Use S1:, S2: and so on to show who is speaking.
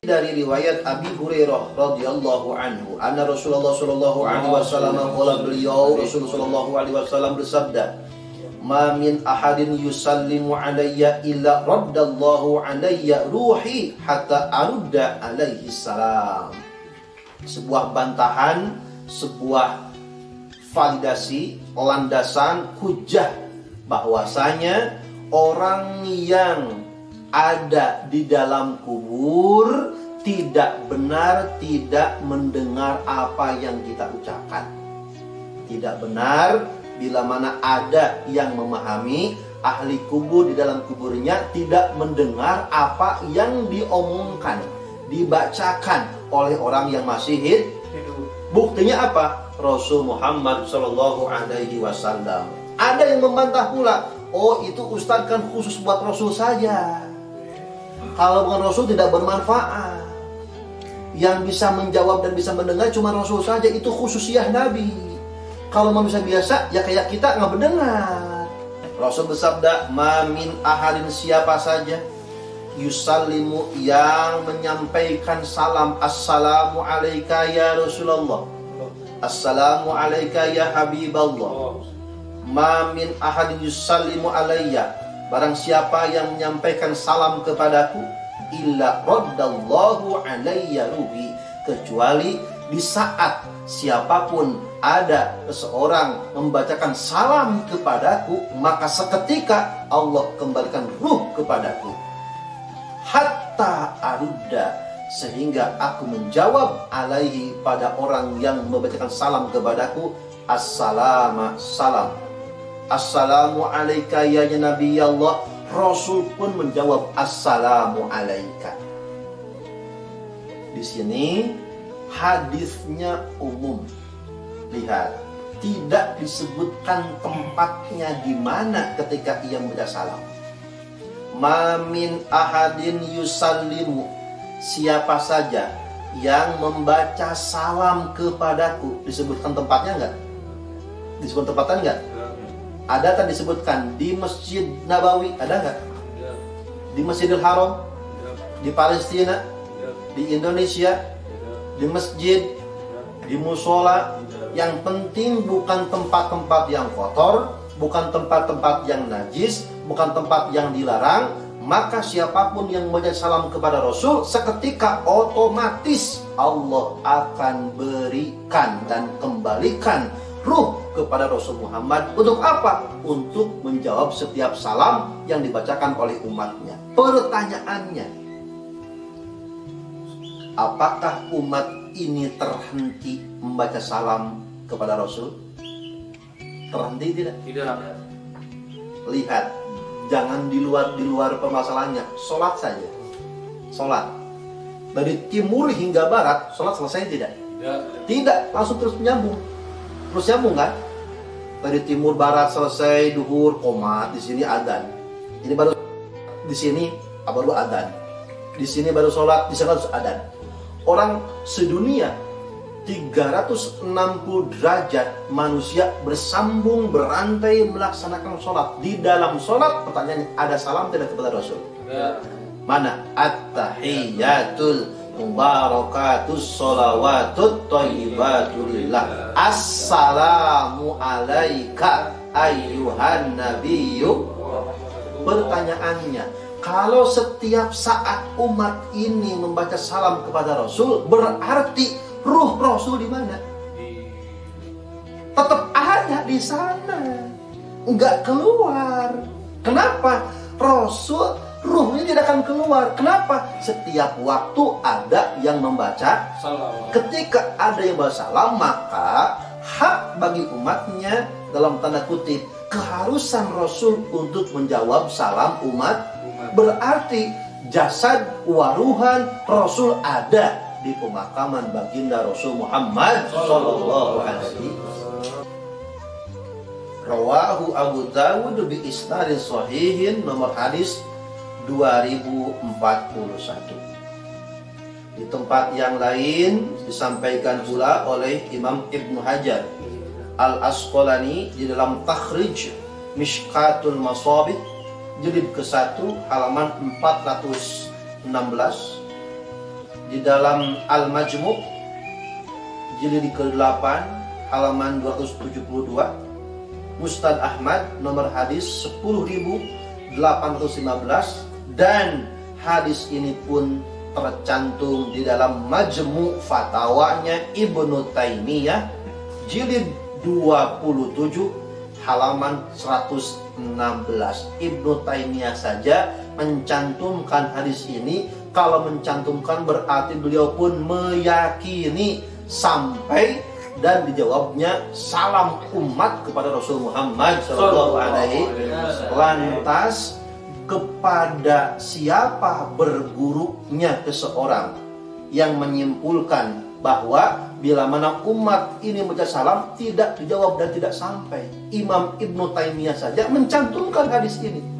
S1: Dari riwayat Abi Hurairah radhiyallahu anhu, anna Rasulullah sallallahu alaihi wasallam qala, beliau Rasulullah sallallahu alaihi wasallam bersabda, "Ma min ahadin yusallimu alayya illa raddallahu alayya ruhi hatta arudda alaihi salam." Sebuah bantahan, sebuah validasi, landasan, hujah bahwasanya orang yang ada di dalam kubur tidak benar, tidak mendengar apa yang kita ucapkan. Tidak benar bila mana ada yang memahami ahli kubur di dalam kuburnya tidak mendengar apa yang diomongkan, dibacakan oleh orang yang masih hidup. Buktinya apa? Rasul Muhammad Shallallahu Alaihi Wasallam. Ada yang membantah pula, oh itu Ustadz kan khusus buat Rasul saja. Kalau bukan Rasul tidak bermanfaat. Yang bisa menjawab dan bisa mendengar cuma Rasul saja. Itu khususiyah Nabi. Kalau manusia biasa ya kayak kita nggak mendengar. Rasul bersabda, "Mamin ahadin," siapa saja, yusallimu, yang menyampaikan salam, "Assalamu alayka ya Rasulullah, Assalamu alayka ya Habiballah." "Mamin ahadin yusallimu alayya," barang siapa yang menyampaikan salam kepadaku, illa raddallahu alayya ruhi, kecuali di saat siapapun ada seseorang membacakan salam kepadaku, maka seketika Allah kembalikan ruh kepadaku. Hatta arudda, sehingga aku menjawab alaihi, pada orang yang membacakan salam kepadaku, assalamu salam. Assalamu alaika ya Nabi Allah. Rasul pun menjawab assalamu alaika. Di sini hadisnya umum. Lihat, tidak disebutkan tempatnya di mana ketika ia membaca salam. Ma min ahadin yusallimu, siapa saja yang membaca salam kepadaku. Disebutkan tempatnya enggak? Disebut tempatnya enggak? Ada tak disebutkan di Masjid Nabawi? Ada nggak? Di Masjidil Haram? Di Palestina? Di Indonesia? Di masjid? Di musola? Yang penting bukan tempat-tempat yang kotor, bukan tempat-tempat yang najis, bukan tempat yang dilarang. Maka siapapun yang membaca salam kepada Rasul, seketika otomatis Allah akan berikan dan kembalikan ruh kepada Rasul Muhammad. Untuk apa? Untuk menjawab setiap salam yang dibacakan oleh umatnya. Pertanyaannya, apakah umat ini terhenti membaca salam kepada Rasul? Terhenti tidak?
S2: Tidak.
S1: Lihat, jangan di luar permasalahannya. Sholat saja. Sholat dari timur hingga barat, sholat selesai tidak? Tidak, langsung terus menyambung. Terus nyambung kan? Dari timur barat selesai, duhur, qomat, di sini adzan. Ini baru di sini baru adzan. Di sini baru sholat, di sana harus adzan. Orang sedunia 360 derajat manusia bersambung berantai melaksanakan sholat. Di dalam sholat, pertanyaannya, ada salam tidak kepada Rasul?
S2: Ya.
S1: Mana? At-tahiyyatul mubarakatus sholawatut thayyibatu lillah. Assalamu alaika ayyuhan nabiyyu. Pertanyaannya, kalau setiap saat umat ini membaca salam kepada Rasul, berarti ruh Rasul di mana? Tetap ada di sana, enggak keluar. Kenapa? Rasul ruhnya tidak akan keluar. Kenapa? Setiap waktu ada yang membaca salam. Ketika ada yang membaca salam, maka hak bagi umatnya, dalam tanda kutip, keharusan Rasul untuk menjawab salam umat. Berarti jasad waruhan Rasul ada di pemakaman baginda Rasul Muhammad sallallahu alaihi wasallam. Rawahu Abu Dawud bi isnadin sahihin, nomor hadis 2041. Di tempat yang lain disampaikan pula oleh Imam Ibnu Hajar Al-Asqalani di dalam Takhrij Mishkatul Masabih jilid ke-1 halaman 416. di dalam Al-Majmu' jilid ke-8 halaman 272, Musnad Ahmad nomor hadis 10.815, dan hadis ini pun tercantum di dalam Majmu' Fatawanya Ibnu Taimiyah jilid 27 halaman 116. Ibnu Taimiyah saja mencantumkan hadis ini. Kalau mencantumkan berarti beliau pun meyakini sampai dan dijawabnya salam umat kepada Rasul Muhammad sallallahu alaihi wasallam. Lantas kepada siapa bergurunya seseorang yang menyimpulkan bahwa bila mana umat ini membaca salam tidak dijawab dan tidak sampai? Imam Ibnu Taimiyah saja mencantumkan hadis ini.